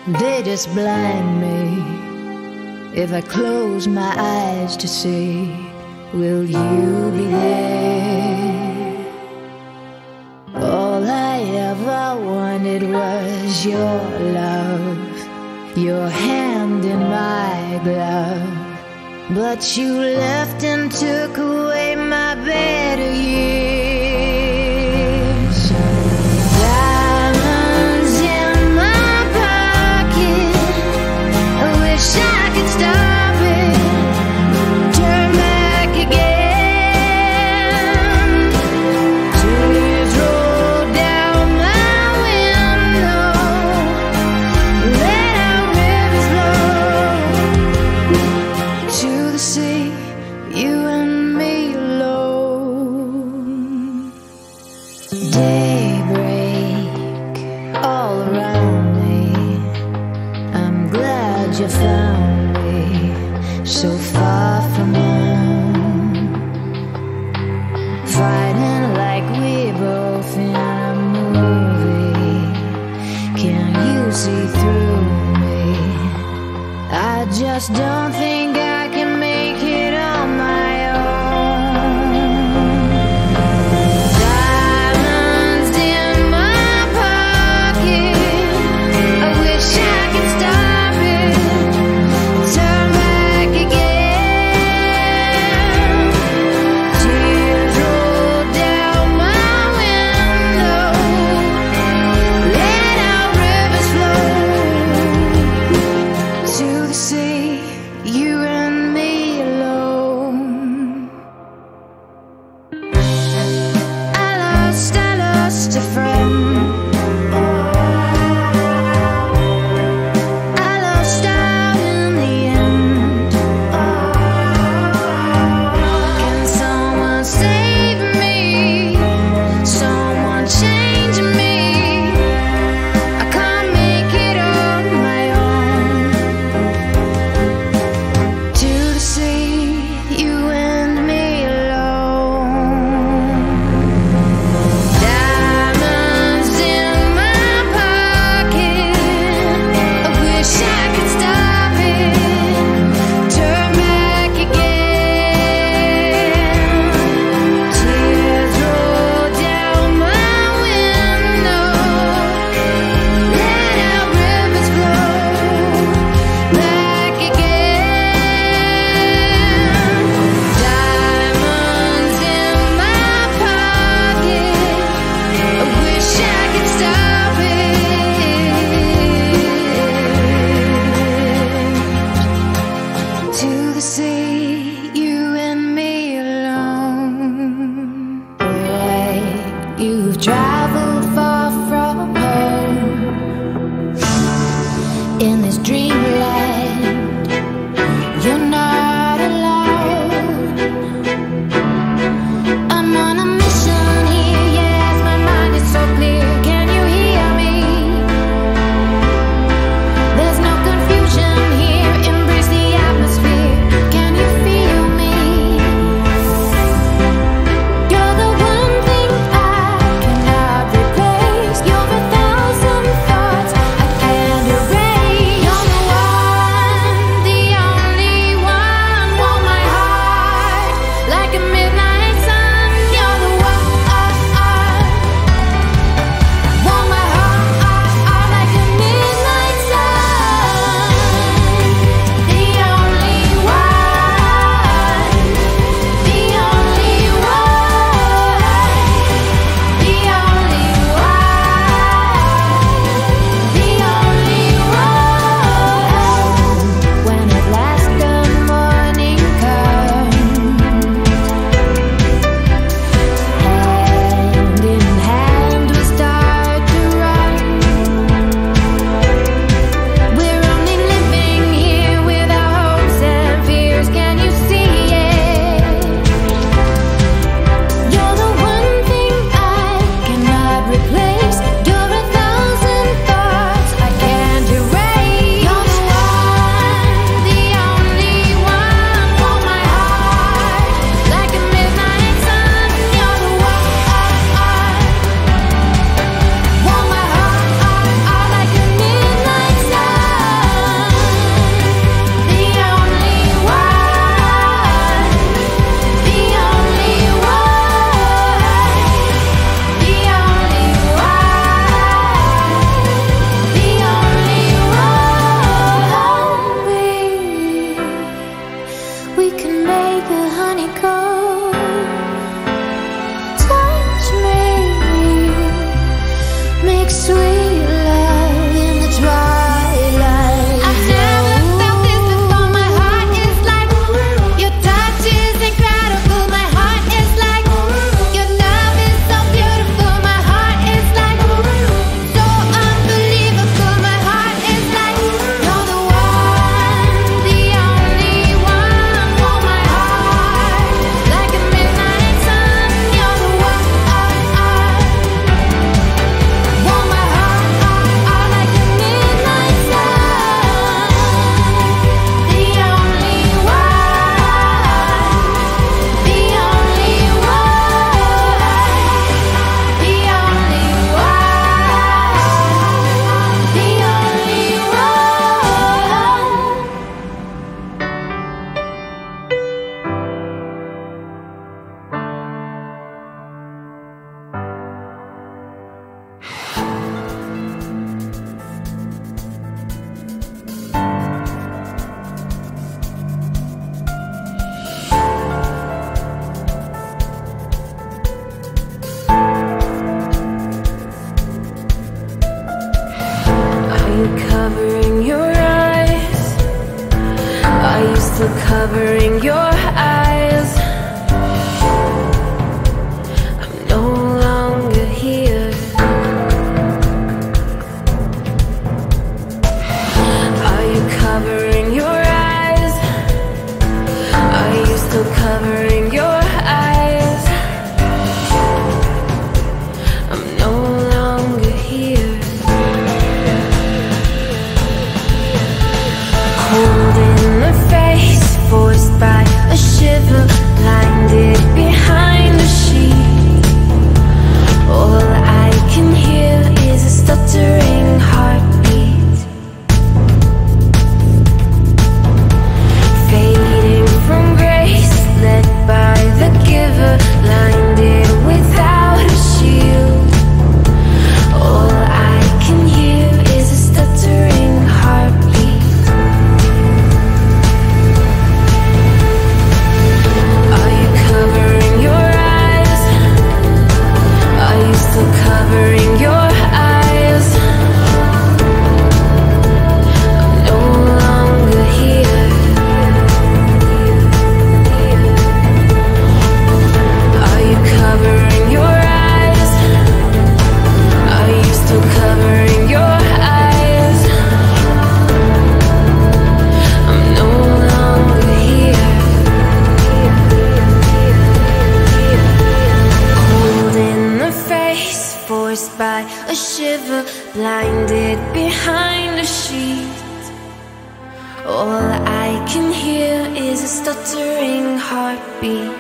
They just blind me. If I close my eyes to see, will you be there? All I ever wanted was your love, your hand in my glove. But you left and took away my better years. Diamonds in my pocket, I wish I could stop it, turn back again. Tears roll down my window, let our rivers flow to the sea, you and me alone. Daybreak all around me, I'm glad you found me so far from home. Fighting like we both in a movie, can you see through me? I just don't think I can make it on my own. Diamonds in my pocket, I wish I could stop it, turn back again. Tears roll down my window, let our rivers flow to the sea, you and me alone. I lost a friend. I lost out in the end. Can someone save me? Someone change me? I can't make it on my own. To the sea, you and me alone. Diamonds in my pocket, I wish I could stop it, turn back again. Tears roll down my window, let our rivers flow back again. Diamonds in my pocket, I wish I could stop it. To the sea, you and me alone. Right, you've traveled far from home in this dreamland. You're not alone. I'm on a mission here, yes, my mind is so clear. Can you hear me? There's no confusion here, embrace the atmosphere. Can you feel me? You're the one thing I cannot replace. You're 1,000 thoughts I can't erase. You're the covering your eyes? Are you still covering your eyes? I'm no longer here. Are you covering your eyes? Are you still covering your eyes? I'm no longer here. Cold in the face, forced by a shiver, blinded behind a sheet. All I can hear is a stuttering heartbeat, fading from grace, led by the giver, blinded without a shield. All I can hear is a stuttering heartbeat. Are you covering your eyes? Are you still covering your eyes? I'm no longer here. Are you covering your eyes? Are you still covering your eyes? I'm no longer here. Cold in the face, forced by a shiver, blinded behind a sheet. All I can hear is a stuttering heartbeat,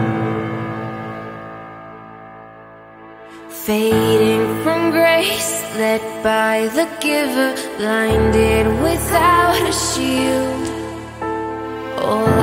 fading from grace, led by the giver, blinded without a shield. All